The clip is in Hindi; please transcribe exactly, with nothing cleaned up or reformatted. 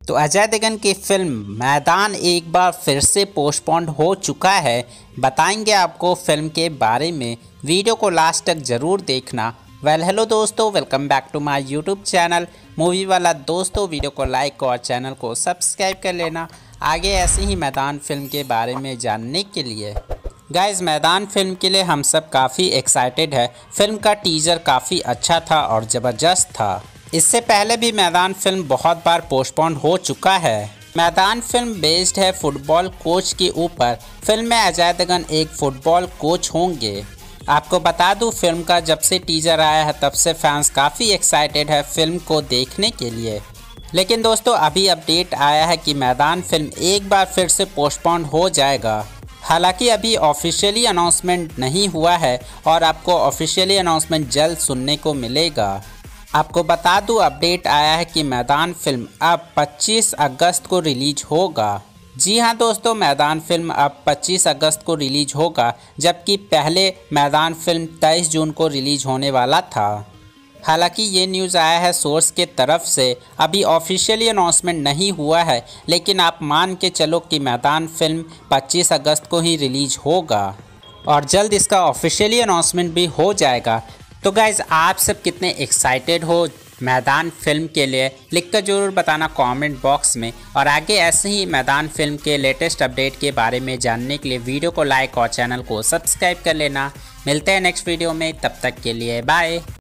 तो अजय देवगन की फिल्म मैदान एक बार फिर से पोस्टपोन्ड हो चुका है। बताएंगे आपको फिल्म के बारे में, वीडियो को लास्ट तक ज़रूर देखना। वेल हेलो दोस्तों, welcome back to my YouTube channel movie वाला। दोस्तों वीडियो को लाइक और चैनल को सब्सक्राइब कर लेना आगे ऐसे ही मैदान फिल्म के बारे में जानने के लिए। गाइस, मैदान फिल्म के लिए हम सब काफ़ी एक्साइटेड है। फिल्म का टीज़र काफ़ी अच्छा था और ज़बरदस्त था। इससे पहले भी मैदान फिल्म बहुत बार पोस्टपोन हो चुका है। मैदान फिल्म बेस्ड है फुटबॉल कोच के ऊपर। फिल्म में अजय देवगन एक फुटबॉल कोच होंगे। आपको बता दूं, फिल्म का जब से टीजर आया है तब से फैंस काफ़ी एक्साइटेड है फिल्म को देखने के लिए। लेकिन दोस्तों, अभी अपडेट आया है कि मैदान फिल्म एक बार फिर से पोस्टपोन हो जाएगा। हालांकि अभी ऑफिशियली अनाउंसमेंट नहीं हुआ है और आपको ऑफिशियली अनाउंसमेंट जल्द सुनने को मिलेगा। आपको बता दूं, अपडेट आया है कि मैदान फिल्म अब पच्चीस अगस्त को रिलीज होगा। जी हाँ दोस्तों, मैदान फिल्म अब पच्चीस अगस्त को रिलीज होगा, जबकि पहले मैदान फिल्म तेईस जून को रिलीज होने वाला था। हालांकि ये न्यूज़ आया है सोर्स के तरफ से, अभी ऑफिशियली अनाउंसमेंट नहीं हुआ है, लेकिन आप मान के चलो कि मैदान फिल्म पच्चीस अगस्त को ही रिलीज होगा और जल्द इसका ऑफिशियली अनाउंसमेंट भी हो जाएगा। तो गाइज़, आप सब कितने एक्साइटेड हो मैदान फिल्म के लिए, लिखकर ज़रूर बताना कमेंट बॉक्स में। और आगे ऐसे ही मैदान फिल्म के लेटेस्ट अपडेट के बारे में जानने के लिए वीडियो को लाइक और चैनल को सब्सक्राइब कर लेना। मिलते हैं नेक्स्ट वीडियो में, तब तक के लिए बाय।